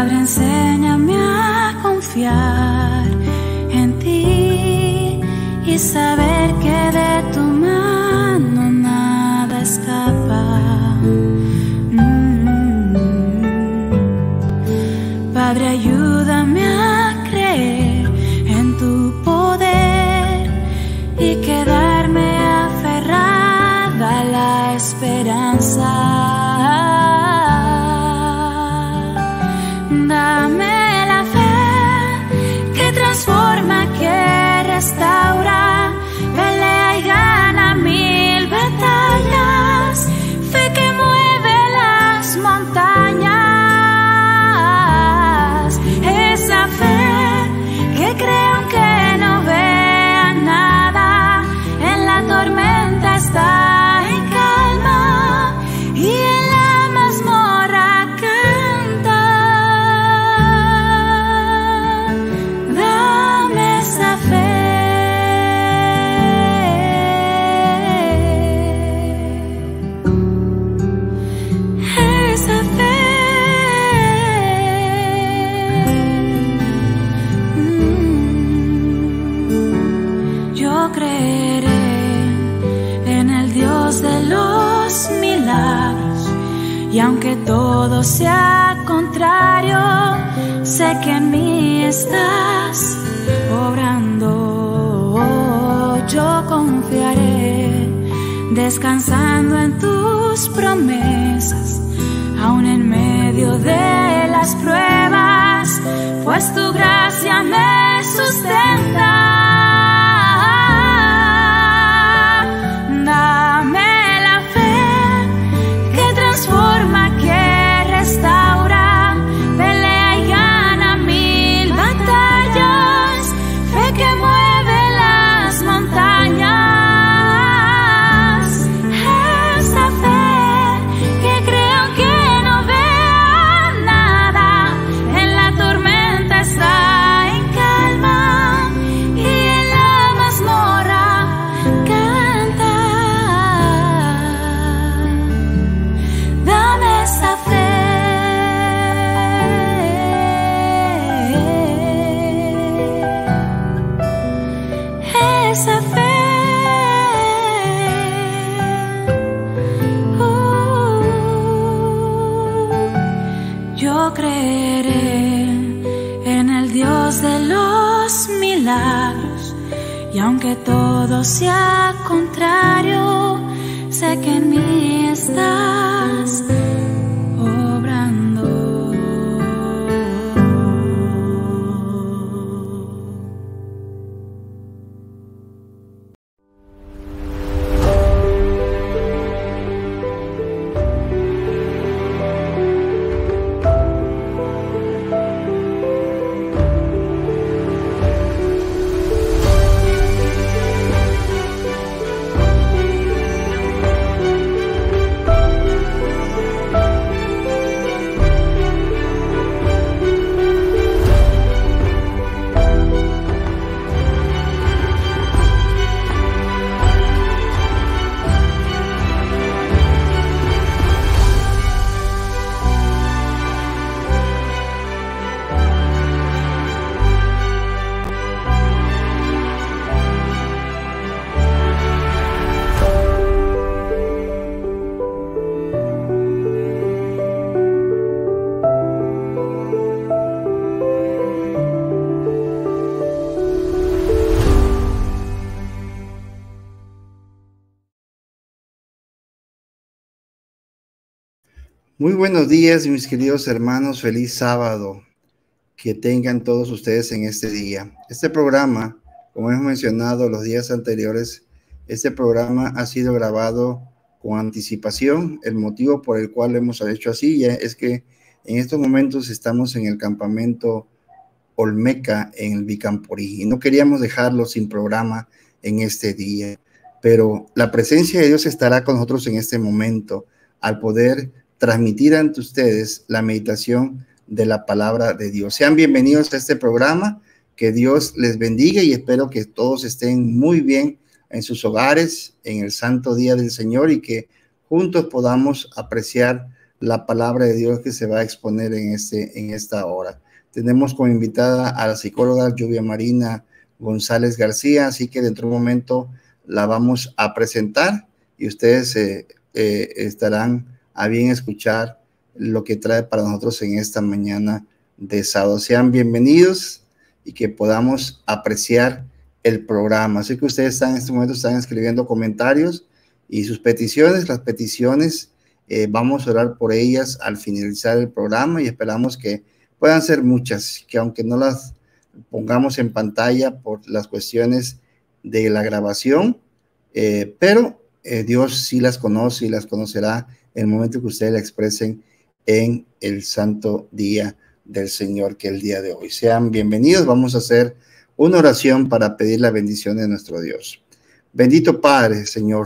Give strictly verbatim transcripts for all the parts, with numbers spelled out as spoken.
Padre, enséñame a confiar en ti y saber que de tu mano nada escapa. Mm. Padre, ayúdame a creer en tu poder y quedarme aferrada a la esperanza. Dame la fe que transforma, que restaura, pelea y gana mil batallas, fe que mueve las montañas, esa fe que cree aunque no vea nada, en la tormenta está en calma y en la mazmorra canta. Dame esa fe. Esa fe. Mm. Yo creeré en el Dios de los milagros, y aunque todo sea contrario, sé que en mí estás obrando. Yo confiaré, descansando en tus promesas, aún en medio de las pruebas, pues tu gracia me sustenta. Dame la fe que transforma, que restaura, pelea y gana mil batallas, fe que mueve las montañas, esa fe que creo que no vea nada, en la tormenta está en calma y en la mazmorra canta. Dame esa fe. Esa fe. Uh, yo creeré en el Dios de los milagros, y aunque todo sea contrario, sé que en mí estás obrando. Muy buenos días, mis queridos hermanos. Feliz sábado que tengan todos ustedes en este día. Este programa, como hemos mencionado los días anteriores, este programa ha sido grabado con anticipación. El motivo por el cual lo hemos hecho así ya es que en estos momentos estamos en el campamento Olmeca en el Bicamporí y no queríamos dejarlo sin programa en este día, pero la presencia de Dios estará con nosotros en este momento al poder transmitir ante ustedes la meditación de la palabra de Dios. Sean bienvenidos a este programa, que Dios les bendiga y espero que todos estén muy bien en sus hogares en el santo día del Señor y que juntos podamos apreciar la palabra de Dios que se va a exponer en, este, en esta hora. Tenemos como invitada a la psicóloga Lluvia Marina González García, así que dentro de un momento la vamos a presentar y ustedes eh, eh, estarán a bien escuchar lo que trae para nosotros en esta mañana de sábado. Sean bienvenidos y que podamos apreciar el programa. Así que ustedes están en este momento están escribiendo comentarios y sus peticiones, las peticiones, eh, vamos a orar por ellas al finalizar el programa y esperamos que puedan ser muchas, que aunque no las pongamos en pantalla por las cuestiones de la grabación, eh, pero eh, Dios sí las conoce y las conocerá en el momento que ustedes la expresen en el santo día del Señor, que es el día de hoy. Sean bienvenidos. Vamos a hacer una oración para pedir la bendición de nuestro Dios. Bendito Padre, Señor,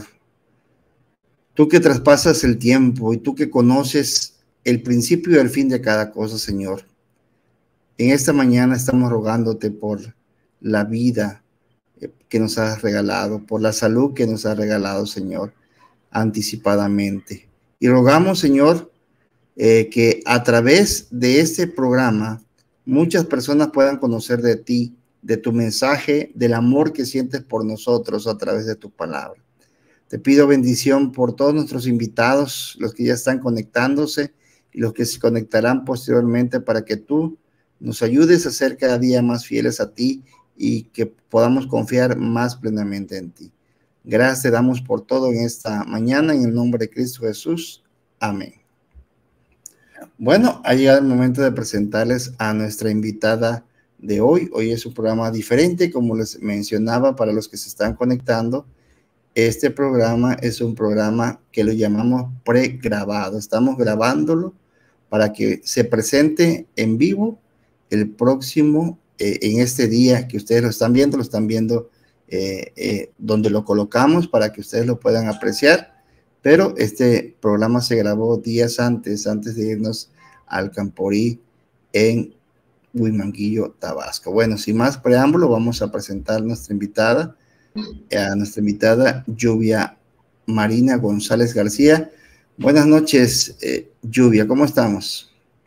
tú que traspasas el tiempo y tú que conoces el principio y el fin de cada cosa, Señor. En esta mañana estamos rogándote por la vida que nos has regalado, por la salud que nos has regalado, Señor, anticipadamente. Y rogamos, Señor, eh, que a través de este programa muchas personas puedan conocer de ti, de tu mensaje, del amor que sientes por nosotros a través de tu palabra. Te pido bendición por todos nuestros invitados, los que ya están conectándose y los que se conectarán posteriormente, para que tú nos ayudes a ser cada día más fieles a ti y que podamos confiar más plenamente en ti. Gracias te damos por todo en esta mañana, en el nombre de Cristo Jesús. Amén. Bueno, ha llegado el momento de presentarles a nuestra invitada de hoy. Hoy es un programa diferente, como les mencionaba, para los que se están conectando. Este programa es un programa que lo llamamos pregrabado. Estamos grabándolo para que se presente en vivo el próximo, eh, en este día que ustedes lo están viendo, lo están viendo eh, eh, donde lo colocamos para que ustedes lo puedan apreciar. Pero este programa se grabó días antes, antes de irnos al Camporí en Huimanguillo, Tabasco. Bueno, sin más preámbulo, vamos a presentar a nuestra invitada, a nuestra invitada Lluvia Marina González García. Buenas noches, eh, Lluvia, ¿cómo estamos?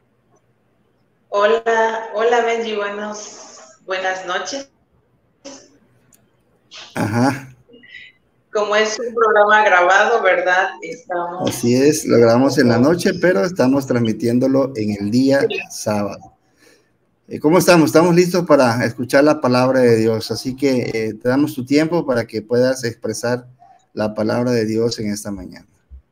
Hola, hola Benji, buenos, buenas noches. Ajá. Como es un programa grabado, ¿verdad? Estamos... Así es, lo grabamos en la noche, pero estamos transmitiéndolo en el día sábado. ¿Cómo estamos? Estamos listos para escuchar la palabra de Dios, así que eh, te damos tu tiempo para que puedas expresar la palabra de Dios en esta mañana.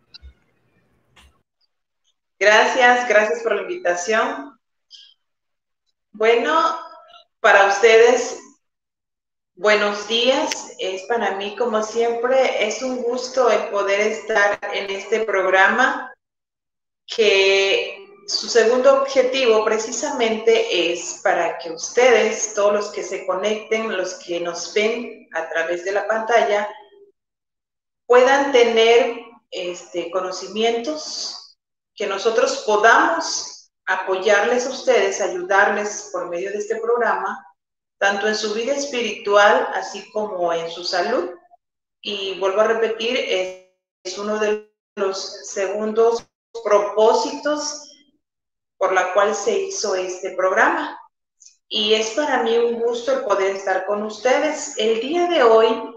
Gracias, gracias por la invitación. Bueno, para ustedes, buenos días. Es para mí, como siempre, es un gusto el poder estar en este programa, que su segundo objetivo precisamente es para que ustedes, todos los que se conecten, los que nos ven a través de la pantalla, puedan tener este, conocimientos, que nosotros podamos apoyarles a ustedes, ayudarles por medio de este programa, tanto en su vida espiritual, así como en su salud. Y vuelvo a repetir, es, es uno de los segundos propósitos por la cual se hizo este programa. Y es para mí un gusto el poder estar con ustedes. El día de hoy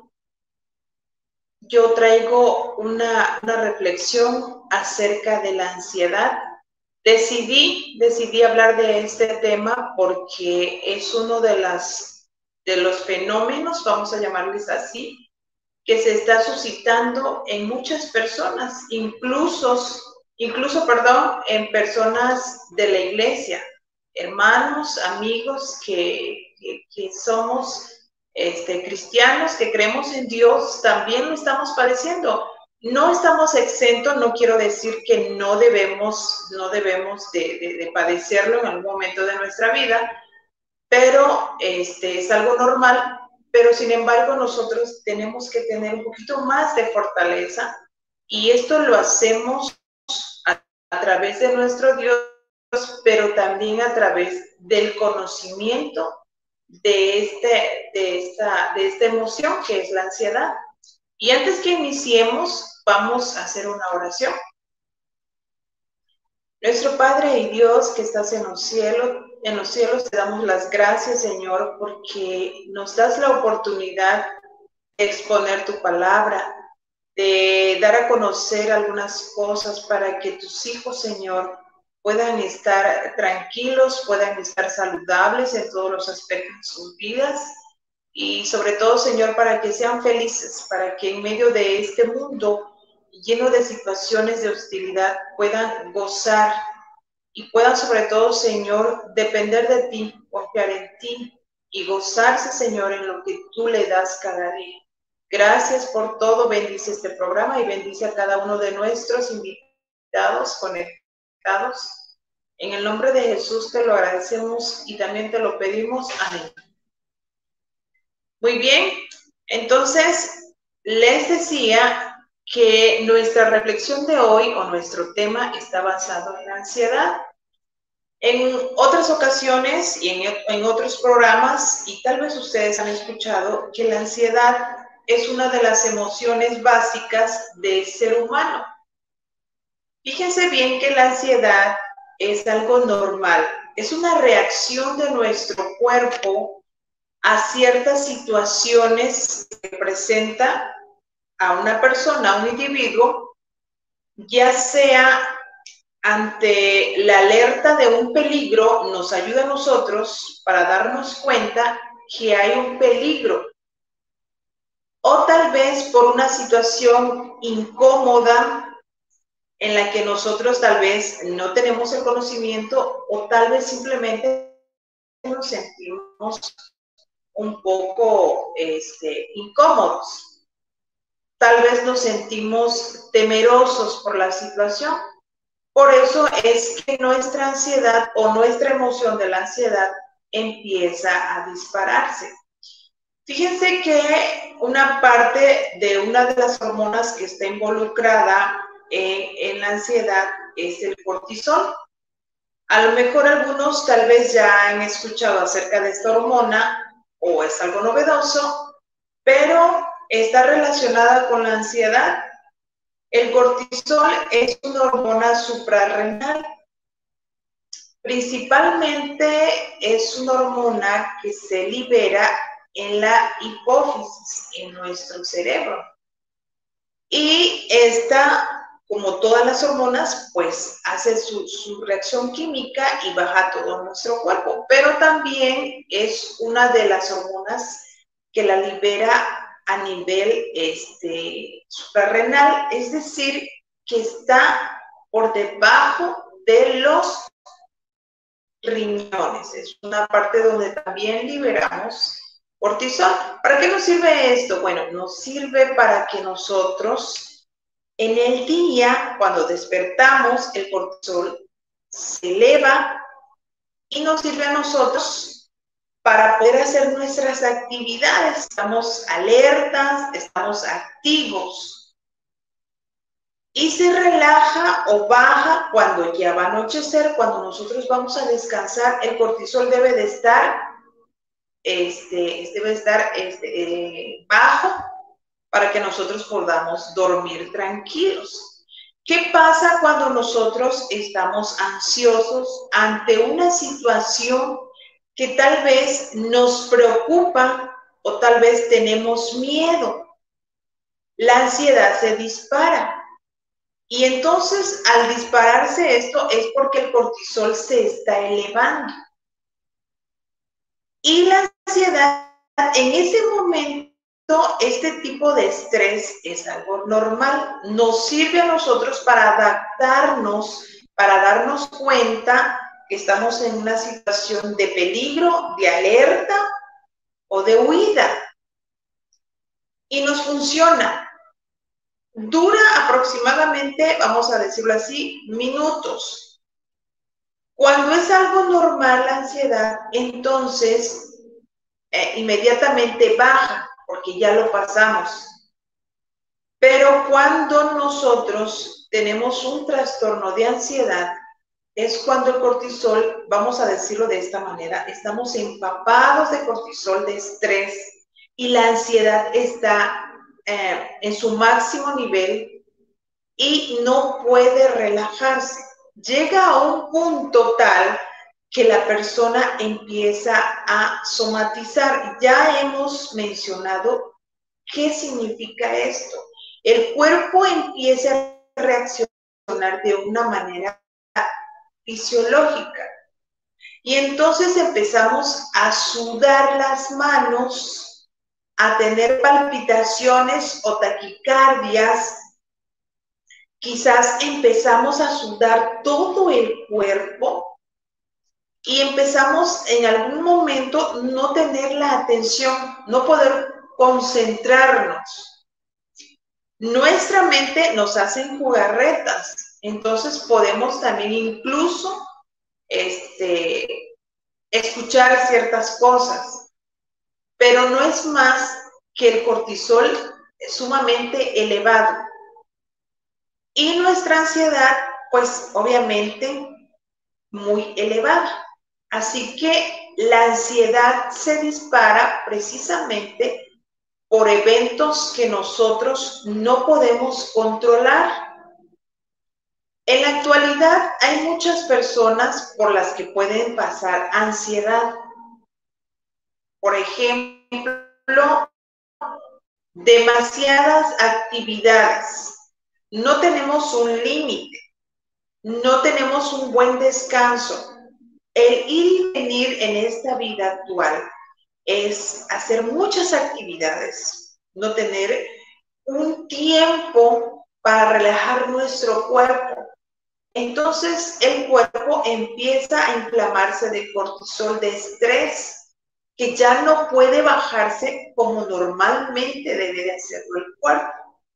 yo traigo una, una reflexión acerca de la ansiedad. Decidí, decidí hablar de este tema porque es uno de, las, de los fenómenos, vamos a llamarles así, que se está suscitando en muchas personas, incluso, incluso, perdón, en personas de la iglesia, hermanos, amigos que, que, que somos este, cristianos, que creemos en Dios, también lo estamos padeciendo. No estamos exentos, no quiero decir que no debemos, no debemos de, de, de padecerlo en algún momento de nuestra vida, pero este, es algo normal. Pero sin embargo nosotros tenemos que tener un poquito más de fortaleza, y esto lo hacemos a, a través de nuestro Dios, pero también a través del conocimiento de, este, de, esta, de esta emoción que es la ansiedad. Y antes que iniciemos, vamos a hacer una oración. Nuestro Padre y Dios que estás en los cielos, en los cielos te damos las gracias, Señor, porque nos das la oportunidad de exponer tu palabra, de dar a conocer algunas cosas para que tus hijos, Señor, puedan estar tranquilos, puedan estar saludables en todos los aspectos de sus vidas y sobre todo, Señor, para que sean felices, para que en medio de este mundo lleno de situaciones de hostilidad puedan gozar y puedan sobre todo, Señor, depender de ti, confiar en ti y gozarse, Señor, en lo que tú le das cada día. Gracias por todo, bendice este programa y bendice a cada uno de nuestros invitados conectados. En el nombre de Jesús te lo agradecemos y también te lo pedimos. Amén. Muy bien, entonces les decía que nuestra reflexión de hoy o nuestro tema está basado en la ansiedad. En otras ocasiones y en, en otros programas, y tal vez ustedes han escuchado que la ansiedad es una de las emociones básicas del ser humano. Fíjense bien que la ansiedad es algo normal, es una reacción de nuestro cuerpo a ciertas situaciones que presenta a una persona, a un individuo, ya sea ante la alerta de un peligro, nos ayuda a nosotros para darnos cuenta que hay un peligro, o tal vez por una situación incómoda en la que nosotros tal vez no tenemos el conocimiento o tal vez simplemente nos sentimos un poco este, incómodos. Tal vez nos sentimos temerosos por la situación. Por eso es que nuestra ansiedad o nuestra emoción de la ansiedad empieza a dispararse. Fíjense que una parte de una de las hormonas que está involucrada en, en la ansiedad es el cortisol. A lo mejor algunos tal vez ya han escuchado acerca de esta hormona o es algo novedoso, pero está relacionada con la ansiedad. El cortisol es una hormona suprarrenal. Principalmente es una hormona que se libera en la hipófisis, en nuestro cerebro. Y esta, como todas las hormonas, pues hace su, su reacción química y baja todo nuestro cuerpo. Pero también es una de las hormonas que la libera a nivel este, suprarrenal, es decir, que está por debajo de los riñones. Es una parte donde también liberamos cortisol. ¿Para qué nos sirve esto? Bueno, nos sirve para que nosotros en el día, cuando despertamos, el cortisol se eleva y nos sirve a nosotros para poder hacer nuestras actividades. Estamos alertas, estamos activos. Y se relaja o baja cuando ya va a anochecer, cuando nosotros vamos a descansar. El cortisol debe de estar, este, debe estar este, eh, bajo para que nosotros podamos dormir tranquilos. ¿Qué pasa cuando nosotros estamos ansiosos ante una situación que tal vez nos preocupa o tal vez tenemos miedo? La ansiedad se dispara. Y entonces, al dispararse esto, es porque el cortisol se está elevando. Y la ansiedad, en ese momento, este tipo de estrés es algo normal. Nos sirve a nosotros para adaptarnos, para darnos cuenta que estamos en una situación de peligro, de alerta o de huida. Y nos funciona. Dura aproximadamente, vamos a decirlo así, minutos. Cuando es algo normal la ansiedad, entonces eh, inmediatamente baja, porque ya lo pasamos. Pero cuando nosotros tenemos un trastorno de ansiedad, es cuando el cortisol, vamos a decirlo de esta manera, estamos empapados de cortisol, de estrés, y la ansiedad está eh, en su máximo nivel y no puede relajarse. llega a un punto tal que la persona empieza a somatizar. Ya hemos mencionado qué significa esto. El cuerpo empieza a reaccionar de una manera fisiológica. Y entonces empezamos a sudar las manos, a tener palpitaciones o taquicardias. Quizás empezamos a sudar todo el cuerpo y empezamos en algún momento no tener la atención, no poder concentrarnos. Nuestra mente nos hace jugarretas, entonces podemos también incluso este, escuchar ciertas cosas, pero no es más que el cortisol sumamente elevado. Y nuestra ansiedad, pues obviamente muy elevada. Así que la ansiedad se dispara precisamente por eventos que nosotros no podemos controlar. En la actualidad hay muchas personas por las que pueden pasar ansiedad. Por ejemplo, demasiadas actividades. No tenemos un límite. No tenemos un buen descanso. El ir y venir en esta vida actual es hacer muchas actividades, no tener un tiempo para relajar nuestro cuerpo. Entonces el cuerpo empieza a inflamarse de cortisol, de estrés, que ya no puede bajarse como normalmente debe de hacerlo el cuerpo.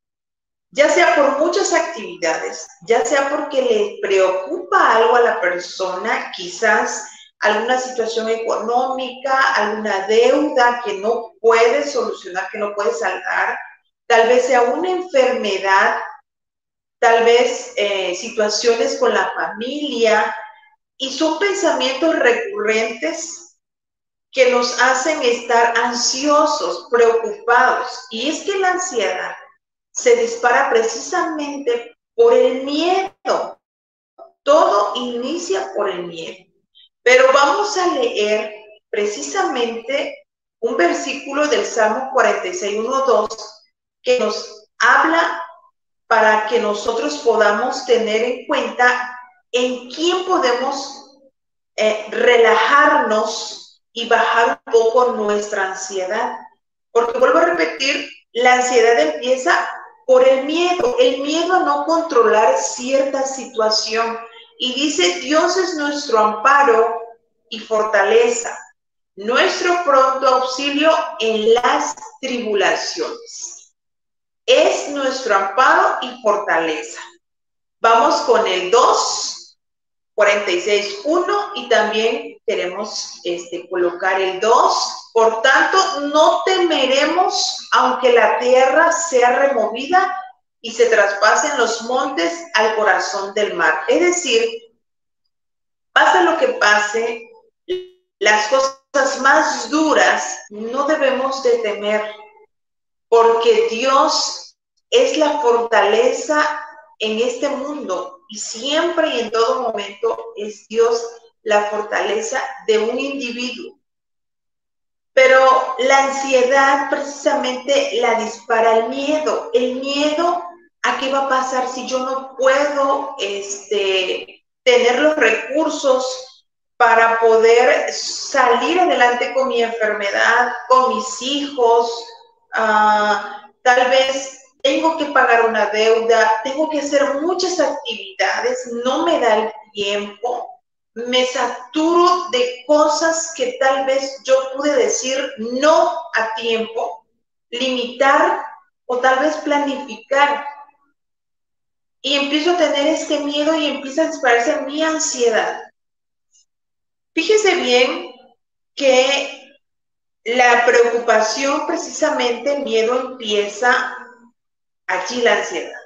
Ya sea por muchas actividades, ya sea porque le preocupa algo a la persona, quizás alguna situación económica, alguna deuda que no puede solucionar, que no puede saldar, tal vez sea una enfermedad, tal vez eh, situaciones con la familia, y son pensamientos recurrentes que nos hacen estar ansiosos, preocupados. Y es que la ansiedad se dispara precisamente por el miedo. Todo inicia por el miedo. Pero vamos a leer precisamente un versículo del Salmo cuarenta y seis, uno, dos, que nos habla para que nosotros podamos tener en cuenta en quién podemos eh, relajarnos y bajar un poco nuestra ansiedad. Porque vuelvo a repetir, la ansiedad empieza por el miedo, el miedo a no controlar cierta situación. Y dice, Dios es nuestro amparo y fortaleza, nuestro pronto auxilio en las tribulaciones. Es nuestro amparo y fortaleza. Vamos con el dos, cuarenta y seis, uno, y también queremos este, colocar el dos. Por tanto, no temeremos aunque la tierra sea removida y se traspasen los montes al corazón del mar. Es decir, pase lo que pase, las cosas más duras no debemos de temer, porque Dios es la fortaleza en este mundo y siempre y en todo momento es Dios la fortaleza de un individuo. Pero la ansiedad precisamente la dispara el miedo. El miedo a qué va a pasar si yo no puedo este, tener los recursos para poder salir adelante con mi enfermedad, con mis hijos. Uh, tal vez tengo que pagar una deuda, tengo que hacer muchas actividades, no me da el tiempo. Me saturo de cosas que tal vez yo pude decir no a tiempo, limitar o tal vez planificar. Y empiezo a tener este miedo y empieza a dispararse mi ansiedad. Fíjese bien que la preocupación, precisamente el miedo, empieza allí, la ansiedad.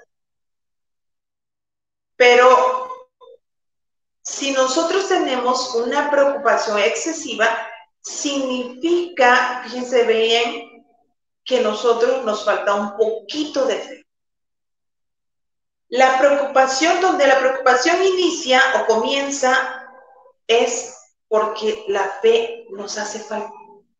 Pero si nosotros tenemos una preocupación excesiva, significa, fíjense bien, que nosotros nos falta un poquito de fe. La preocupación, donde la preocupación inicia o comienza, es porque la fe nos hace falta.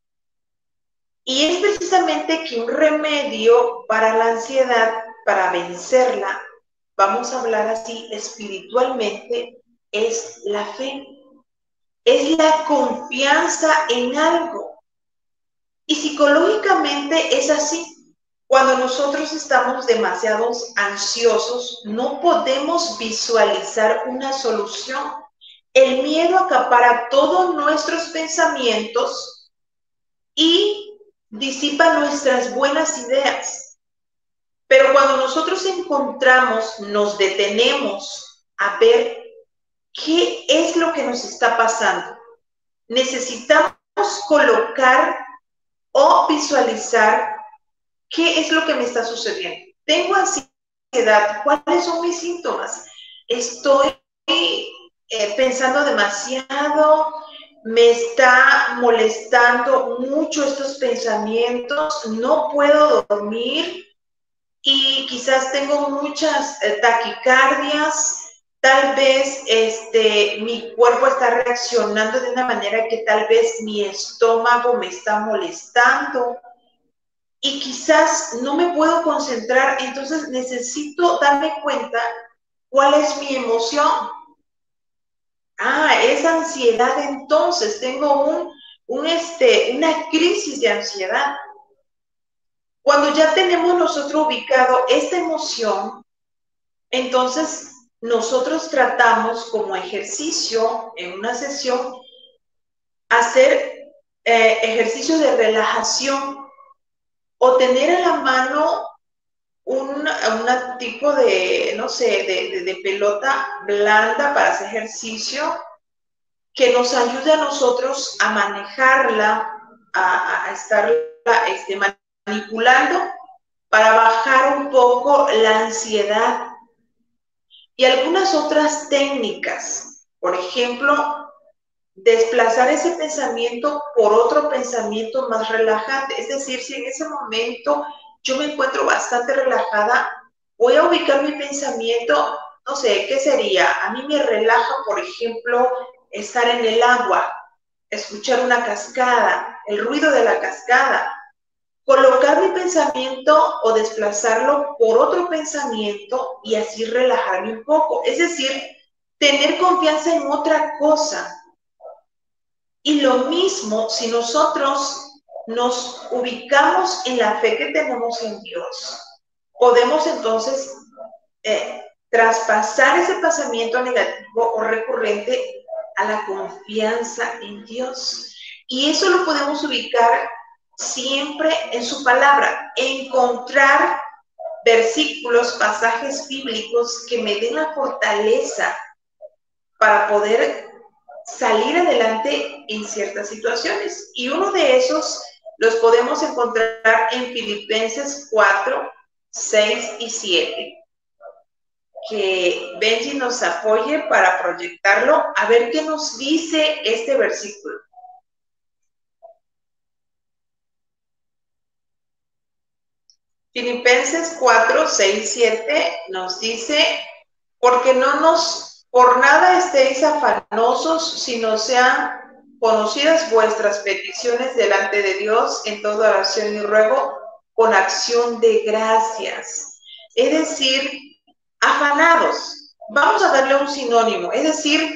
Y es precisamente que un remedio para la ansiedad, para vencerla, vamos a hablar así espiritualmente, es la fe. Es la confianza en algo. Y psicológicamente es así. Cuando nosotros estamos demasiado ansiosos, no podemos visualizar una solución. El miedo acapara todos nuestros pensamientos y disipa nuestras buenas ideas. Pero cuando nosotros encontramos, nos detenemos a ver qué es lo que nos está pasando, necesitamos colocar o visualizar qué es lo que me está sucediendo. Tengo ansiedad, ¿cuáles son mis síntomas? Estoy eh, pensando demasiado, me está molestando mucho estos pensamientos, no puedo dormir y quizás tengo muchas eh, taquicardias. Tal vez este, mi cuerpo está reaccionando de una manera que tal vez mi estómago me está molestando y quizás no me puedo concentrar, entonces necesito darme cuenta cuál es mi emoción. Ah, es ansiedad, entonces tengo un, un, este, una crisis de ansiedad. Cuando ya tenemos nosotros ubicado esta emoción, entonces nosotros tratamos como ejercicio en una sesión hacer eh, ejercicio de relajación o tener a la mano un una tipo de, no sé, de, de, de pelota blanda para hacer ejercicio que nos ayude a nosotros a manejarla, a, a estarla este, manipulando para bajar un poco la ansiedad. Y algunas otras técnicas, por ejemplo, desplazar ese pensamiento por otro pensamiento más relajante. Es decir, si en ese momento yo me encuentro bastante relajada, voy a ubicar mi pensamiento, no sé, ¿qué sería? A mí me relaja, por ejemplo, estar en el agua, escuchar una cascada, el ruido de la cascada. Colocar mi pensamiento o desplazarlo por otro pensamiento y así relajarme un poco. Es decir, tener confianza en otra cosa. Y lo mismo si nosotros nos ubicamos en la fe que tenemos en Dios. Podemos entonces eh, traspasar ese pensamiento negativo o recurrente a la confianza en Dios. Y eso lo podemos ubicar siempre en su palabra, encontrar versículos, pasajes bíblicos que me den la fortaleza para poder salir adelante en ciertas situaciones. Y uno de esos los podemos encontrar en Filipenses cuatro, seis y siete. Que Benji nos apoye para proyectarlo, a ver qué nos dice este versículo. Filipenses cuatro, seis, siete nos dice, porque no nos, por nada estéis afanosos, sino sean conocidas vuestras peticiones delante de Dios en toda oración y ruego, con acción de gracias. Es decir, afanados. Vamos a darle un sinónimo, es decir,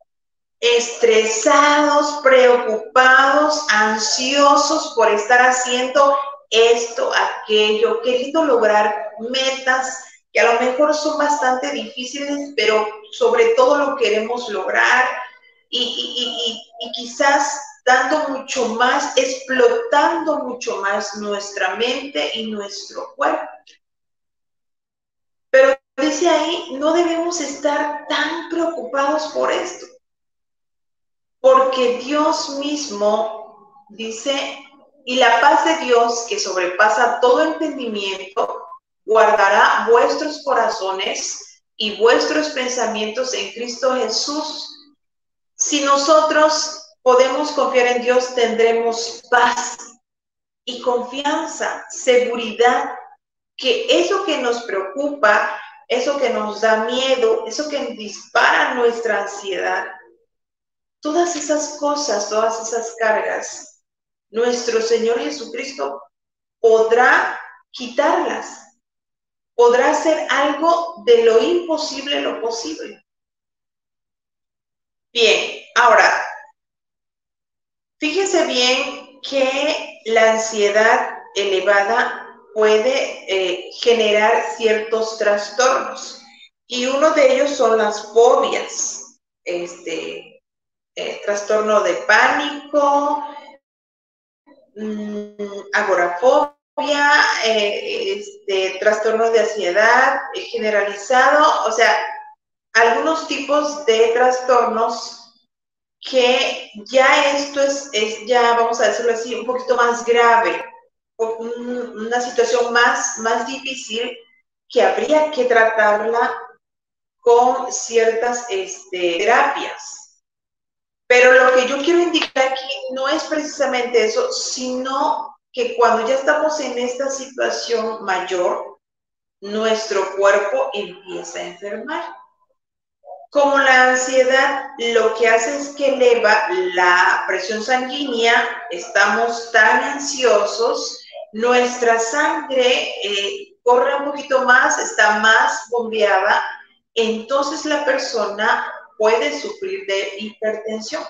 estresados, preocupados, ansiosos por estar haciendo esto, aquello, queriendo lograr metas que a lo mejor son bastante difíciles, pero sobre todo lo queremos lograr y, y, y, y quizás dando mucho más, explotando mucho más nuestra mente y nuestro cuerpo. Pero dice ahí, no debemos estar tan preocupados por esto, porque Dios mismo dice, y la paz de Dios, que sobrepasa todo entendimiento, guardará vuestros corazones y vuestros pensamientos en Cristo Jesús. Si nosotros podemos confiar en Dios, tendremos paz y confianza, seguridad, que eso que nos preocupa, eso que nos da miedo, eso que dispara nuestra ansiedad, todas esas cosas, todas esas cargas, nuestro Señor Jesucristo podrá quitarlas, podrá hacer algo de lo imposible lo posible. Bien, ahora, fíjese bien que la ansiedad elevada puede eh, generar ciertos trastornos y uno de ellos son las fobias, este, eh, trastorno de pánico, mmm, agorafobia, eh, este, trastorno de ansiedad eh, generalizado, o sea, algunos tipos de trastornos que ya esto es, es ya, vamos a decirlo así, un poquito más grave, un, una situación más, más difícil que habría que tratarla con ciertas este, terapias. Pero lo que yo quiero indicar aquí no es precisamente eso, sino que cuando ya estamos en esta situación mayor, nuestro cuerpo empieza a enfermar. Como la ansiedad lo que hace es que eleva la presión sanguínea, estamos tan ansiosos, nuestra sangre eh, corre un poquito más, está más bombeada, entonces la persona puede sufrir de hipertensión.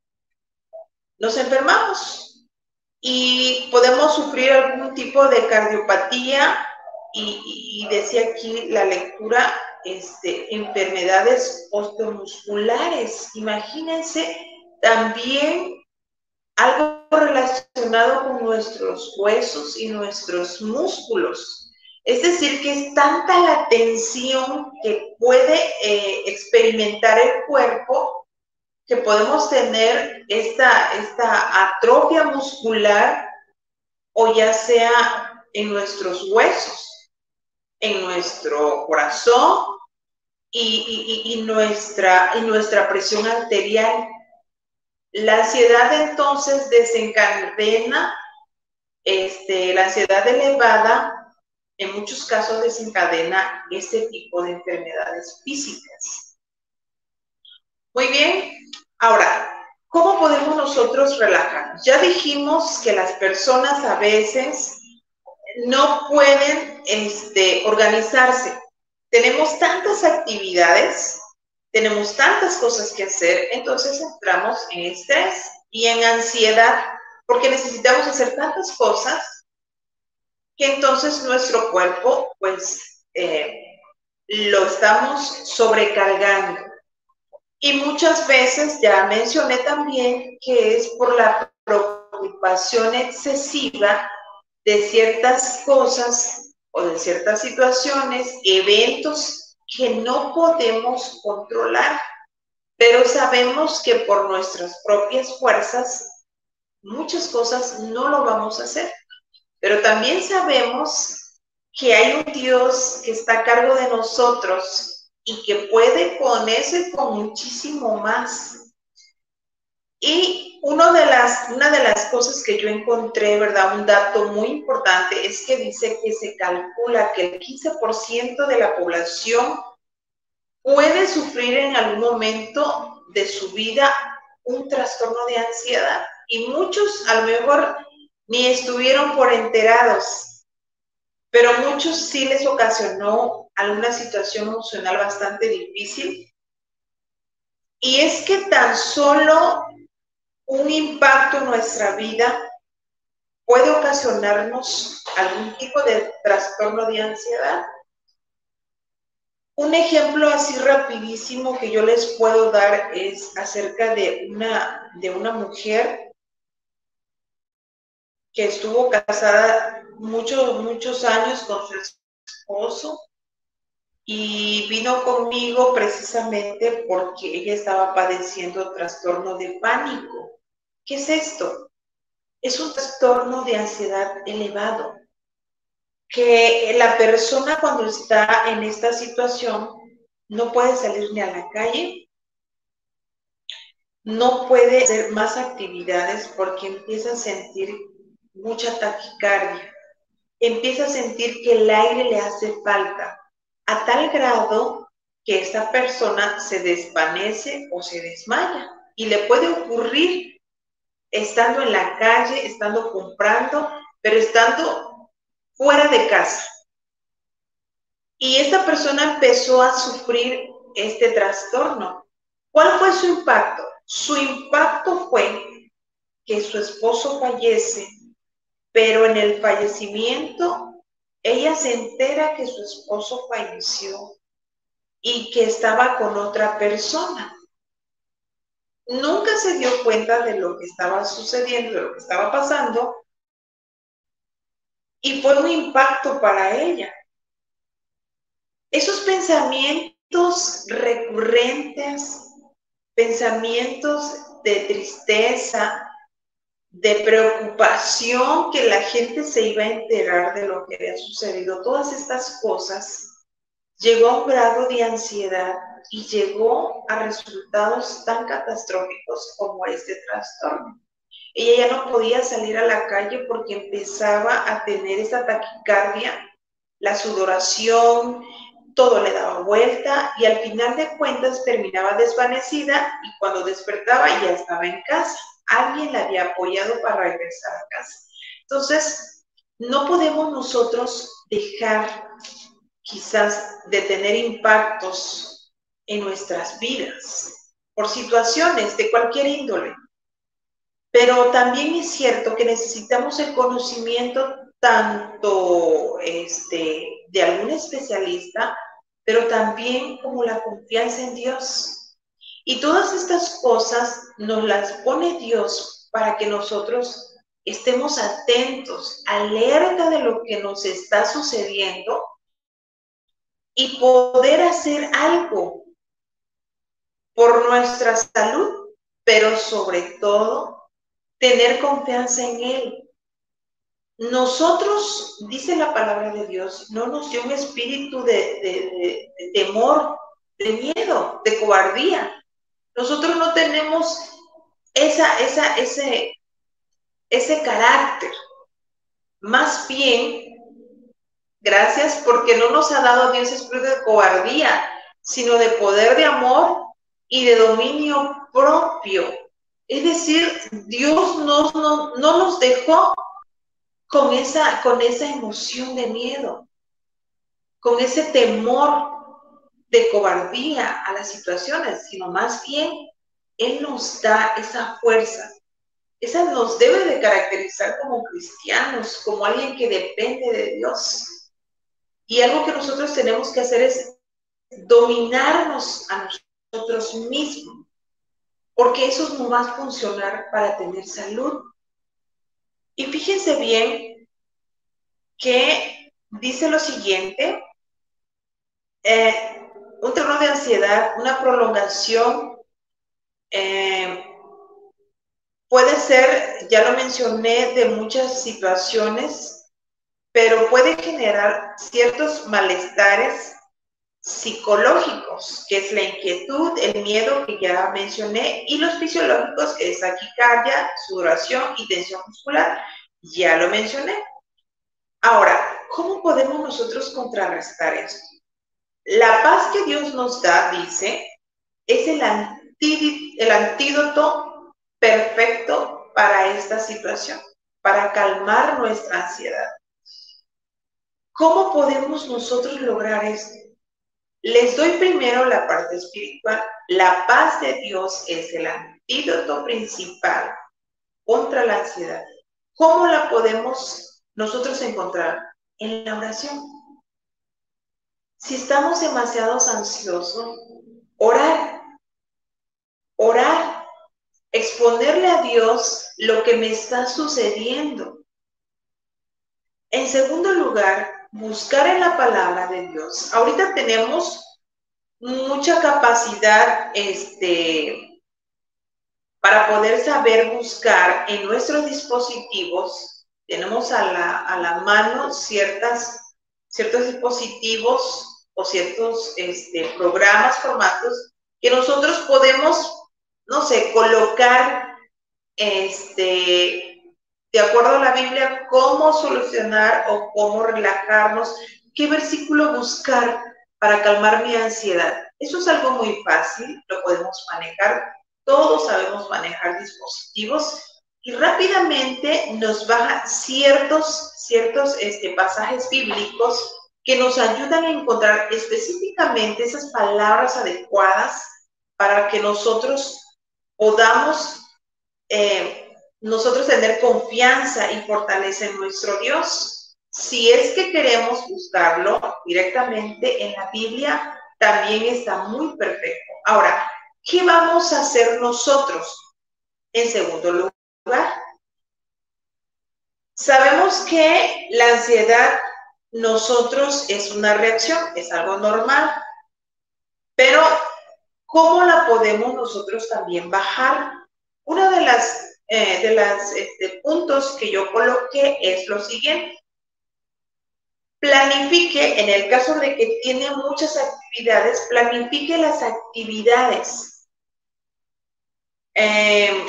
Nos enfermamos y podemos sufrir algún tipo de cardiopatía y, y decía aquí la lectura, Este, enfermedades osteomusculares. Imagínense también algo relacionado con nuestros huesos y nuestros músculos. Es decir, que es tanta la tensión que puede eh, experimentar el cuerpo que podemos tener esta, esta atrofia muscular o ya sea en nuestros huesos, en nuestro corazón, Y, y, y, nuestra, y nuestra presión arterial. La ansiedad entonces desencadena, este, la ansiedad elevada en muchos casos desencadena este tipo de enfermedades físicas. Muy bien, ahora, ¿cómo podemos nosotros relajarnos? Ya dijimos que las personas a veces no pueden este, organizarse. Tenemos tantas actividades, tenemos tantas cosas que hacer, entonces entramos en estrés y en ansiedad, porque necesitamos hacer tantas cosas que entonces nuestro cuerpo, pues, eh, lo estamos sobrecargando. Y muchas veces, ya mencioné también, que es por la preocupación excesiva de ciertas cosas o de ciertas situaciones, eventos que no podemos controlar, pero sabemos que por nuestras propias fuerzas muchas cosas no lo vamos a hacer. Pero también sabemos que hay un Dios que está a cargo de nosotros y que puede ponerse con muchísimo más. Y uno de las, una de las cosas que yo encontré, ¿verdad? Un dato muy importante es que dice que se calcula que el quince por ciento de la población puede sufrir en algún momento de su vida un trastorno de ansiedad. Y muchos a lo mejor ni estuvieron por enterados, pero muchos sí les ocasionó alguna situación emocional bastante difícil. Y es que tan solo un impacto en nuestra vida puede ocasionarnos algún tipo de trastorno de ansiedad. Un ejemplo así rapidísimo que yo les puedo dar es acerca de una, de una mujer que estuvo casada muchos, muchos años con su esposo y vino conmigo precisamente porque ella estaba padeciendo trastorno de pánico. ¿Qué es esto? Es un trastorno de ansiedad elevado, que la persona cuando está en esta situación no puede salir ni a la calle, no puede hacer más actividades porque empieza a sentir mucha taquicardia, empieza a sentir que el aire le hace falta, a tal grado que esta persona se desvanece o se desmaya. Y le puede ocurrir estando en la calle, estando comprando, pero estando fuera de casa. Y esta persona empezó a sufrir este trastorno. ¿Cuál fue su impacto? Su impacto fue que su esposo fallece, pero en el fallecimiento ella se entera que su esposo falleció y que estaba con otra persona. Nunca se dio cuenta de lo que estaba sucediendo, de lo que estaba pasando, y fue un impacto para ella. Esos pensamientos recurrentes, pensamientos de tristeza, de preocupación, que la gente se iba a enterar de lo que había sucedido, todas estas cosas, llegó a un grado de ansiedad y llegó a resultados tan catastróficos como este trastorno. Ella ya no podía salir a la calle porque empezaba a tener esa taquicardia, la sudoración, todo le daba vuelta y al final de cuentas terminaba desvanecida y cuando despertaba ya estaba en casa. Alguien la había apoyado para regresar a casa. Entonces, no podemos nosotros dejar quizás de tener impactos en nuestras vidas por situaciones de cualquier índole. Pero también es cierto que necesitamos el conocimiento tanto este, de algún especialista, pero también como la confianza en Dios. Y todas estas cosas nos las pone Dios para que nosotros estemos atentos, alerta de lo que nos está sucediendo y poder hacer algo por nuestra salud, pero sobre todo tener confianza en Él. Nosotros, dice la palabra de Dios, no nos dio un espíritu de, de, de, de temor, de miedo, de cobardía. Nosotros no tenemos esa, esa, ese, ese carácter. Más bien, gracias porque no nos ha dado Dios espíritu de cobardía, sino de poder, de amor y de dominio propio. Es decir, Dios no, no, no nos dejó con esa, con esa emoción de miedo, con ese temor de cobardía a las situaciones, sino más bien Él nos da esa fuerza. Esa nos debe de caracterizar como cristianos, como alguien que depende de Dios. Y algo que nosotros tenemos que hacer es dominarnos a nosotros mismos, porque eso nos va a funcionar para tener salud. Y fíjense bien que dice lo siguiente, eh, un trastorno de ansiedad, una prolongación, eh, puede ser, ya lo mencioné, de muchas situaciones, pero puede generar ciertos malestares psicológicos, que es la inquietud, el miedo que ya mencioné, y los fisiológicos, que es taquicardia, sudoración y tensión muscular, ya lo mencioné. Ahora, ¿cómo podemos nosotros contrarrestar esto? La paz que Dios nos da, dice, es el, antí, el antídoto perfecto para esta situación, para calmar nuestra ansiedad. ¿Cómo podemos nosotros lograr esto? Les doy primero la parte espiritual. La paz de Dios es el antídoto principal contra la ansiedad. ¿Cómo la podemos nosotros encontrar? En la oración. Si estamos demasiado ansiosos, orar. Orar. Exponerle a Dios lo que me está sucediendo. En segundo lugar, buscar en la palabra de Dios. Ahorita tenemos mucha capacidad este, para poder saber buscar en nuestros dispositivos. Tenemos a la, a la mano ciertas, ciertos dispositivos o ciertos este, programas, formatos, que nosotros podemos, no sé, colocar este, de acuerdo a la Biblia, cómo solucionar o cómo relajarnos, qué versículo buscar para calmar mi ansiedad. Eso es algo muy fácil, lo podemos manejar. Todos sabemos manejar dispositivos y rápidamente nos baja ciertos, ciertos este, pasajes bíblicos que nos ayudan a encontrar específicamente esas palabras adecuadas para que nosotros podamos eh, nosotros tener confianza y fortaleza en nuestro Dios. Si es que queremos buscarlo directamente en la Biblia, también está muy perfecto. Ahora, ¿qué vamos a hacer nosotros? En segundo lugar, sabemos que la ansiedad nosotros es una reacción, es algo normal, pero ¿cómo la podemos nosotros también bajar? Uno de las eh, de los este, puntos que yo coloqué es lo siguiente. Planifique, en el caso de que tiene muchas actividades, planifique las actividades. Eh,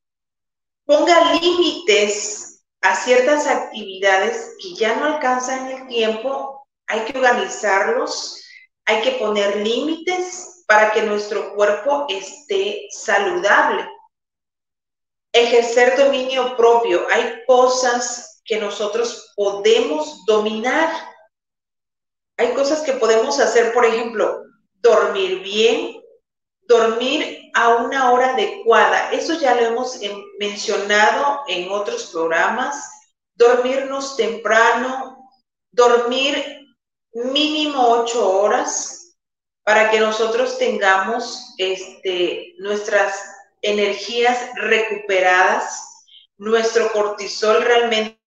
ponga límites a ciertas actividades que ya no alcanzan el tiempo. Hay que organizarlos, hay que poner límites para que nuestro cuerpo esté saludable. Ejercer dominio propio. Hay cosas que nosotros podemos dominar. Hay cosas que podemos hacer, por ejemplo, dormir bien, dormir a una hora adecuada. Eso ya lo hemos mencionado en otros programas. Dormirnos temprano, dormir mínimo ocho horas para que nosotros tengamos este, nuestras energías recuperadas, nuestro cortisol realmente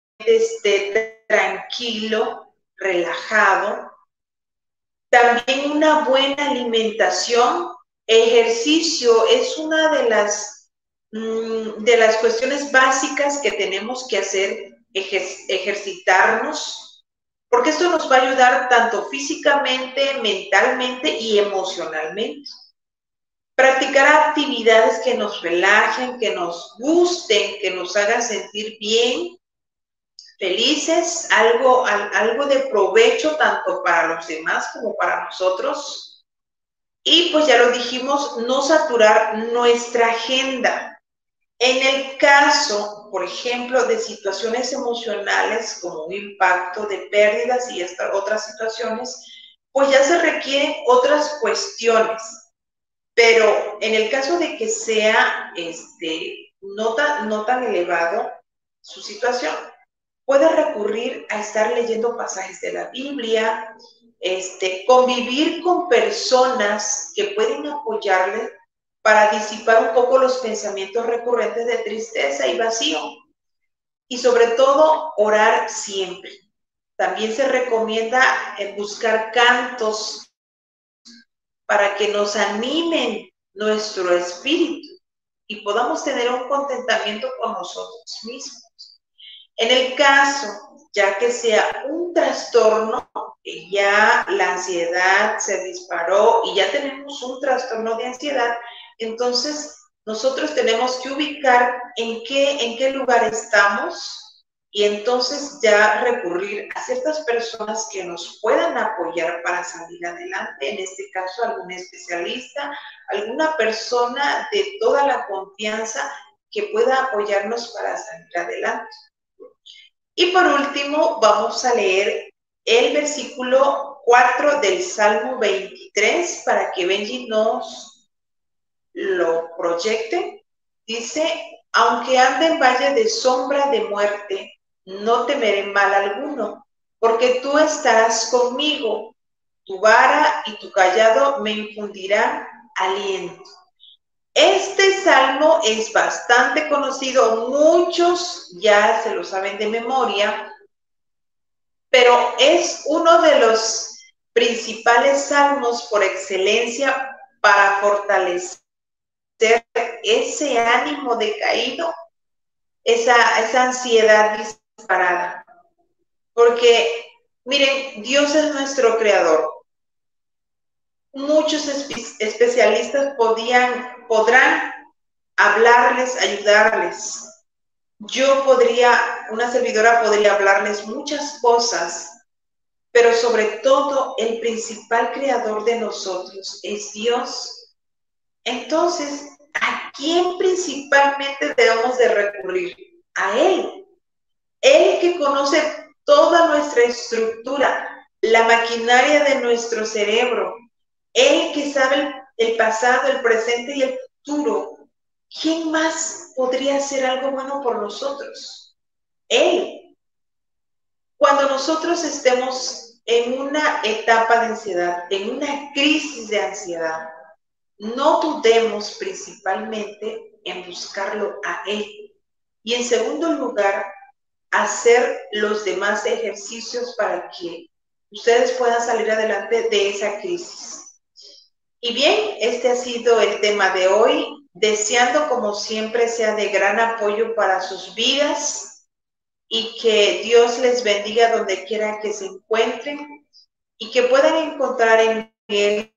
esté tranquilo, relajado. También una buena alimentación, ejercicio es una de las, de las cuestiones básicas que tenemos que hacer, ejer ejercitarnos, porque esto nos va a ayudar tanto físicamente, mentalmente y emocionalmente. Practicar actividades que nos relajen, que nos gusten, que nos hagan sentir bien, felices, algo, algo de provecho tanto para los demás como para nosotros. Y pues ya lo dijimos, no saturar nuestra agenda. En el caso, por ejemplo, de situaciones emocionales como un impacto de pérdidas y estas otras situaciones, pues ya se requieren otras cuestiones. Pero en el caso de que sea este, no, tan, no tan elevado su situación, puede recurrir a estar leyendo pasajes de la Biblia, este, convivir con personas que pueden apoyarle para disipar un poco los pensamientos recurrentes de tristeza y vacío. Y sobre todo, orar siempre. También se recomienda buscar cantos para que nos animen nuestro espíritu y podamos tener un contentamiento con nosotros mismos. En el caso, ya que sea un trastorno, que ya la ansiedad se disparó y ya tenemos un trastorno de ansiedad, entonces nosotros tenemos que ubicar en qué, en qué lugar estamos y entonces ya recurrir a ciertas personas que nos puedan apoyar para salir adelante, en este caso algún especialista, alguna persona de toda la confianza que pueda apoyarnos para salir adelante. Y por último, vamos a leer el versículo cuatro del Salmo veintitrés para que Benji nos lo proyecte. Dice, aunque ande en valle de sombra de muerte, no temeré mal alguno, porque tú estarás conmigo, tu vara y tu cayado me infundirán aliento. Este salmo es bastante conocido, muchos ya se lo saben de memoria, pero es uno de los principales salmos por excelencia para fortalecer ese ánimo decaído, esa, esa ansiedad disparada. Porque, miren, Dios es nuestro creador. Muchos espe especialistas podían, podrán hablarles, ayudarles. Yo podría, una servidora podría hablarles muchas cosas, pero sobre todo el principal creador de nosotros es Dios. Entonces, ¿a quién principalmente debemos de recurrir? A Él. Él que conoce toda nuestra estructura, la maquinaria de nuestro cerebro. Él que sabe el, el pasado, el presente y el futuro. ¿Quién más podría hacer algo bueno por nosotros? Él. Cuando nosotros estemos en una etapa de ansiedad, en una crisis de ansiedad, no dudemos principalmente en buscarlo a Él. Y en segundo lugar, hacer los demás ejercicios para que ustedes puedan salir adelante de esa crisis. Y bien, este ha sido el tema de hoy, deseando como siempre sea de gran apoyo para sus vidas y que Dios les bendiga donde quiera que se encuentren y que puedan encontrar en Él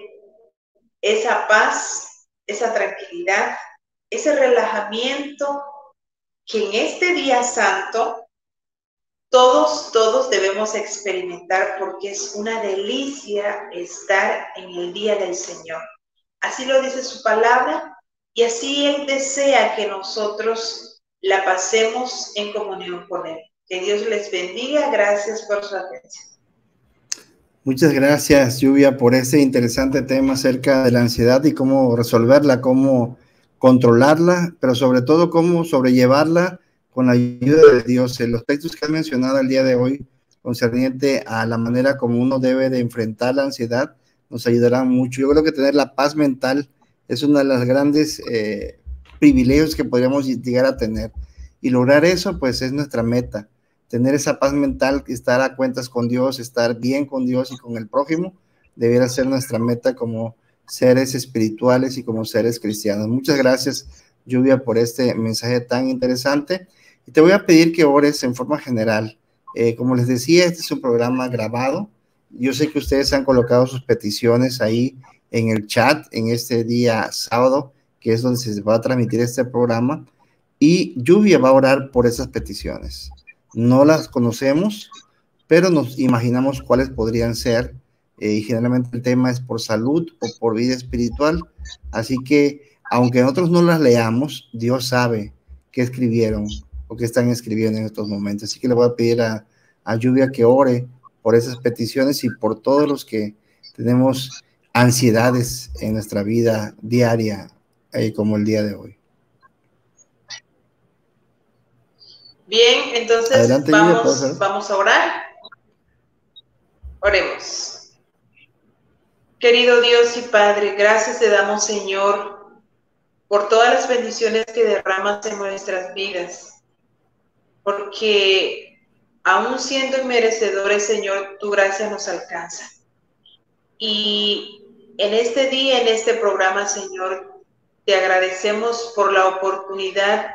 esa paz, esa tranquilidad, ese relajamiento que en este día santo todos, todos debemos experimentar porque es una delicia estar en el día del Señor. Así lo dice su palabra y así Él desea que nosotros la pasemos en comunión con Él. Que Dios les bendiga. Gracias por su atención. Muchas gracias, Lluvia, por ese interesante tema acerca de la ansiedad y cómo resolverla, cómo controlarla, pero sobre todo cómo sobrellevarla con la ayuda de Dios. En los textos que has mencionado el día de hoy, concerniente a la manera como uno debe de enfrentar la ansiedad, nos ayudarán mucho. Yo creo que tener la paz mental es uno de los grandes eh, privilegios que podríamos llegar a tener. Y lograr eso, pues, es nuestra meta. Tener esa paz mental, estar a cuentas con Dios, estar bien con Dios y con el prójimo, debiera ser nuestra meta como seres espirituales y como seres cristianos. Muchas gracias, Lluvia, por este mensaje tan interesante. Y te voy a pedir que ores en forma general. Eh, como les decía, este es un programa grabado. Yo sé que ustedes han colocado sus peticiones ahí en el chat en este día sábado, que es donde se va a transmitir este programa. Y Lluvia va a orar por esas peticiones. No las conocemos, pero nos imaginamos cuáles podrían ser. Eh, y generalmente el tema es por salud o por vida espiritual. Así que, aunque nosotros no las leamos, Dios sabe qué escribieron o qué están escribiendo en estos momentos. Así que le voy a pedir a, a Lluvia que ore por esas peticiones y por todos los que tenemos ansiedades en nuestra vida diaria, eh, como el día de hoy. Bien, entonces Adelante, vamos, Lluvia, vamos a orar. Oremos. Querido Dios y Padre, gracias te damos, Señor, por todas las bendiciones que derramas en nuestras vidas, porque aún siendo inmerecedores, Señor, tu gracia nos alcanza. Y en este día, en este programa, Señor, te agradecemos por la oportunidad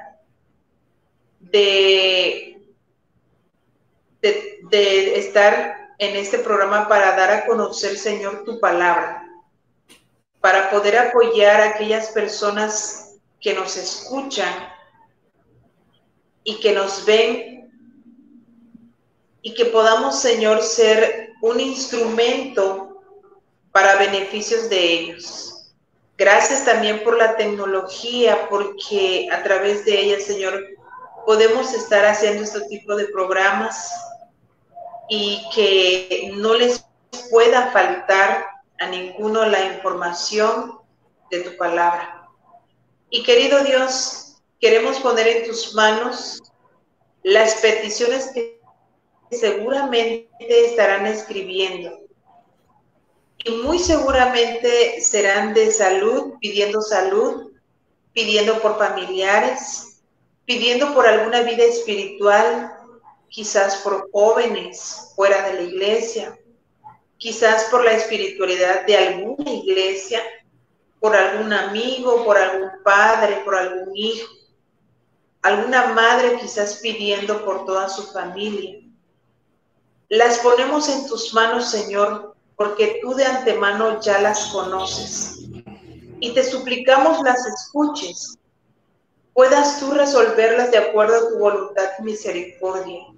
de, de, de estar en este programa para dar a conocer, Señor, tu palabra, para poder apoyar a aquellas personas que nos escuchan y que nos ven y que podamos, Señor, ser un instrumento para beneficios de ellos. Gracias también por la tecnología, porque a través de ella, Señor, podemos estar haciendo este tipo de programas y que no les pueda faltar a ninguno la información de tu palabra. Y querido Dios, queremos poner en tus manos las peticiones que seguramente estarán escribiendo. Y muy seguramente serán de salud, pidiendo salud, pidiendo por familiares, pidiendo por alguna vida espiritual, quizás por jóvenes fuera de la iglesia, quizás por la espiritualidad de alguna iglesia, por algún amigo, por algún padre, por algún hijo, alguna madre quizás pidiendo por toda su familia. Las ponemos en tus manos, Señor, porque tú de antemano ya las conoces. Y te suplicamos las escuches, puedas tú resolverlas de acuerdo a tu voluntad y misericordia.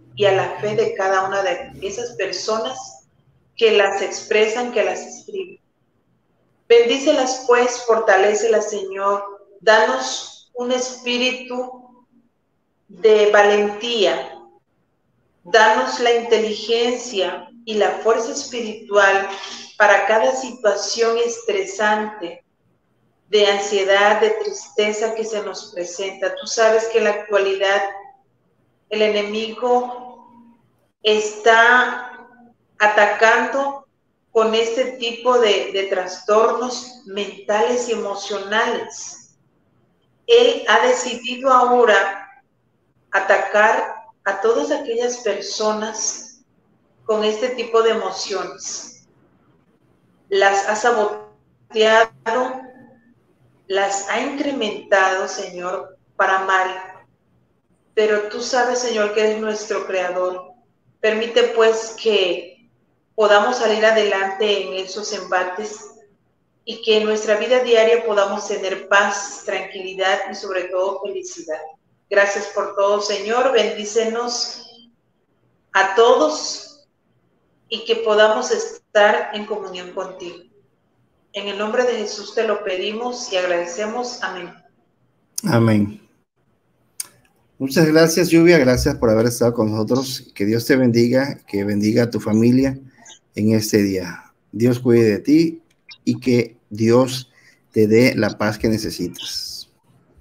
y a la fe de cada una de esas personas que las expresan, que las escriben. Bendícelas pues, fortalécelas, Señor. Danos un espíritu de valentía. Danos la inteligencia y la fuerza espiritual para cada situación estresante, de ansiedad, de tristeza que se nos presenta. Tú sabes que en la actualidad el enemigo está atacando con este tipo de, de trastornos mentales y emocionales. Él ha decidido ahora atacar a todas aquellas personas con este tipo de emociones. Las ha saboteado, las ha incrementado, Señor, para mal. Pero tú sabes, Señor, que eres nuestro creador. Permite pues que podamos salir adelante en esos embates y que en nuestra vida diaria podamos tener paz, tranquilidad y sobre todo felicidad. Gracias por todo, Señor. Bendícenos a todos y que podamos estar en comunión contigo. En el nombre de Jesús te lo pedimos y agradecemos. Amén. Amén. Muchas gracias, Lluvia. Gracias por haber estado con nosotros. Que Dios te bendiga, que bendiga a tu familia en este día. Dios cuide de ti y que Dios te dé la paz que necesitas.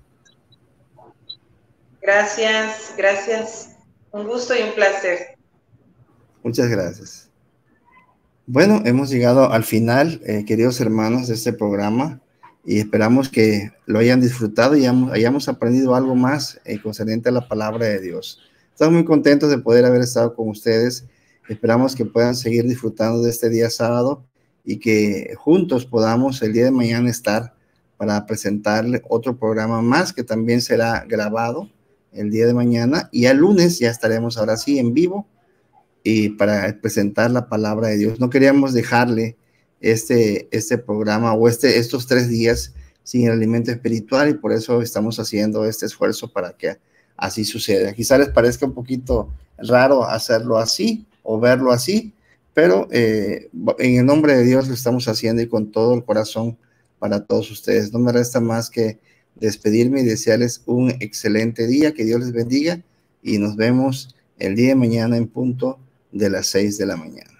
Gracias, gracias. Un gusto y un placer. Muchas gracias. Bueno, hemos llegado al final, eh, queridos hermanos, de este programa y esperamos que lo hayan disfrutado y hayamos, hayamos aprendido algo más eh, concerniente a la palabra de Dios. Estamos muy contentos de poder haber estado con ustedes. Esperamos que puedan seguir disfrutando de este día sábado y que juntos podamos el día de mañana estar para presentarle otro programa más que también será grabado el día de mañana y el lunes ya estaremos ahora sí en vivo y para presentar la palabra de Dios. No queríamos dejarle este, este programa o este, estos tres días sin el alimento espiritual y por eso estamos haciendo este esfuerzo para que así suceda. Quizá les parezca un poquito raro hacerlo así o verlo así, pero eh, en el nombre de Dios lo estamos haciendo y con todo el corazón para todos ustedes. No me resta más que despedirme y desearles un excelente día, que Dios les bendiga y nos vemos el día de mañana en punto de las seis de la mañana.